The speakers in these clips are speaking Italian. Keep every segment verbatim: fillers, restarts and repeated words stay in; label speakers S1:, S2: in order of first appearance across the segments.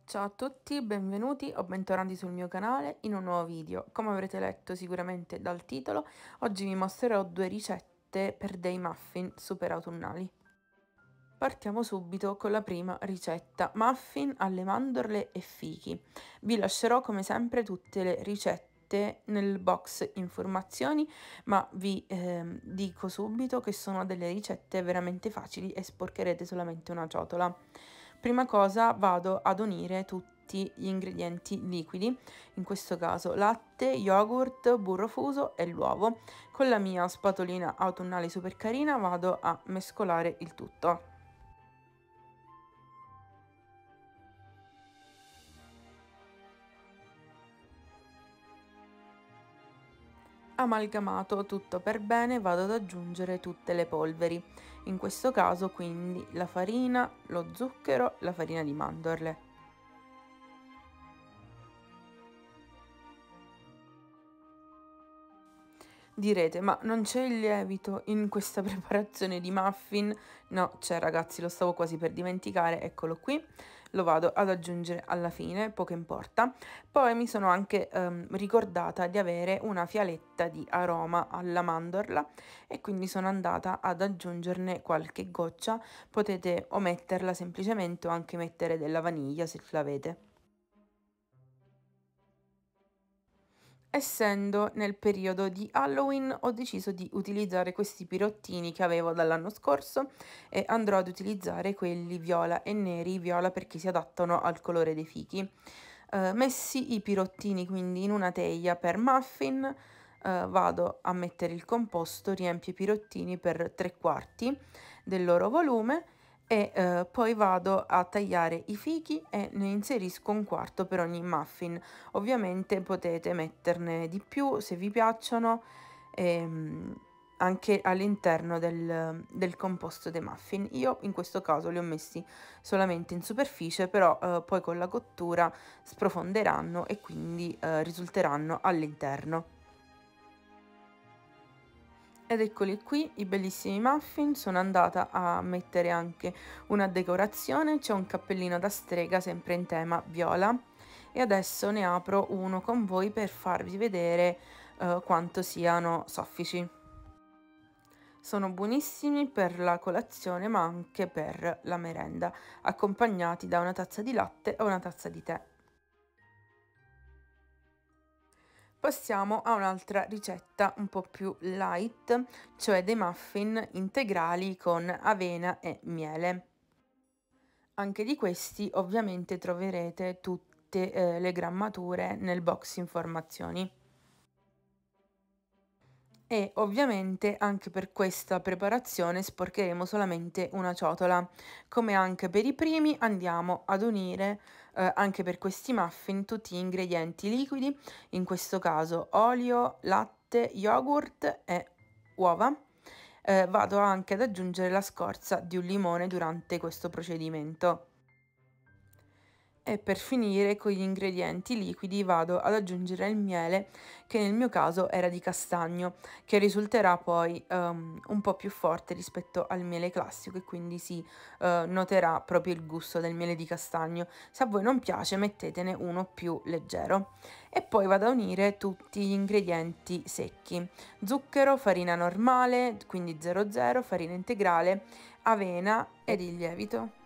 S1: Ciao a tutti, benvenuti o bentornati sul mio canale in un nuovo video. Come avrete letto sicuramente dal titolo, oggi vi mostrerò due ricette per dei muffin super autunnali. Partiamo subito con la prima ricetta, muffin alle mandorle e fichi. Vi lascerò come sempre tutte le ricette nel box informazioni, ma vi eh, dico subito che sono delle ricette veramente facili e sporcherete solamente una ciotola. Prima cosa vado ad unire tutti gli ingredienti liquidi, in questo caso latte, yogurt, burro fuso e l'uovo. Con la mia spatolina autunnale super carina vado a mescolare il tutto. Amalgamato tutto per bene, vado ad aggiungere tutte le polveri, in questo caso quindi la farina, lo zucchero, la farina di mandorle. Direte, ma non c'è il lievito in questa preparazione di muffin? No, c'è ragazzi, lo stavo quasi per dimenticare, eccolo qui, lo vado ad aggiungere alla fine, poco importa. Poi mi sono anche ehm, ricordata di avere una fialetta di aroma alla mandorla e quindi sono andata ad aggiungerne qualche goccia, potete ometterla semplicemente o anche mettere della vaniglia se l'avete. Essendo nel periodo di Halloween ho deciso di utilizzare questi pirottini che avevo dall'anno scorso e andrò ad utilizzare quelli viola e neri, viola perché si adattano al colore dei fichi. Eh, messi i pirottini quindi in una teglia per muffin, eh, vado a mettere il composto, riempio i pirottini per tre quarti del loro volume e eh, poi vado a tagliare i fichi e ne inserisco un quarto per ogni muffin. Ovviamente potete metterne di più se vi piacciono, ehm, anche all'interno del, del composto dei muffin. Io in questo caso li ho messi solamente in superficie, però eh, poi con la cottura sprofonderanno e quindi eh, risulteranno all'interno. Ed eccoli qui, i bellissimi muffin, sono andata a mettere anche una decorazione, c'è un cappellino da strega sempre in tema viola e adesso ne apro uno con voi per farvi vedere eh, quanto siano soffici. Sono buonissimi per la colazione ma anche per la merenda, accompagnati da una tazza di latte o una tazza di tè. Passiamo a un'altra ricetta un po' più light, cioè dei muffin integrali con avena e miele. Anche di questi ovviamente troverete tutte eh, le grammature nel box informazioni. E ovviamente anche per questa preparazione sporcheremo solamente una ciotola. Come anche per i primi andiamo ad unire eh, anche per questi muffin tutti gli ingredienti liquidi, in questo caso olio, latte, yogurt e uova. Eh, vado anche ad aggiungere la scorza di un limone durante questo procedimento. E per finire con gli ingredienti liquidi vado ad aggiungere il miele, che nel mio caso era di castagno, che risulterà poi um, un po' più forte rispetto al miele classico e quindi si uh, noterà proprio il gusto del miele di castagno. Se a voi non piace mettetene uno più leggero. E poi vado a unire tutti gli ingredienti secchi: zucchero, farina normale, quindi zero zero, farina integrale, avena ed il lievito.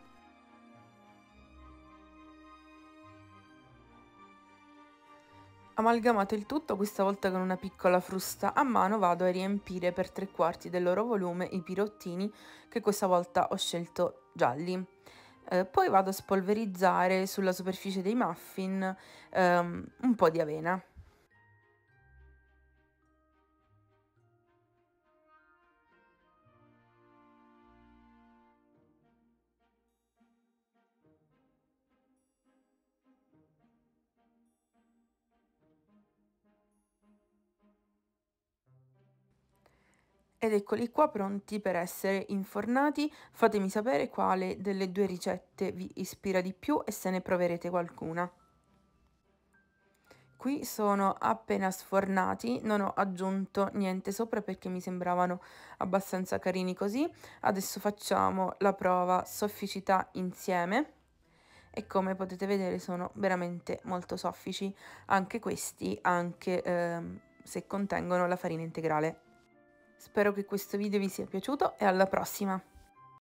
S1: Amalgamato il tutto, questa volta con una piccola frusta a mano vado a riempire per tre quarti del loro volume i pirottini, che questa volta ho scelto gialli. Eh, poi vado a spolverizzare sulla superficie dei muffin ehm, un po' di avena. Ed eccoli qua pronti per essere infornati. Fatemi sapere quale delle due ricette vi ispira di più e se ne proverete qualcuna. Qui sono appena sfornati, non ho aggiunto niente sopra perché mi sembravano abbastanza carini così. Adesso facciamo la prova sofficità insieme e come potete vedere sono veramente molto soffici anche questi, anche ehm, se contengono la farina integrale. Spero che questo video vi sia piaciuto e alla prossima!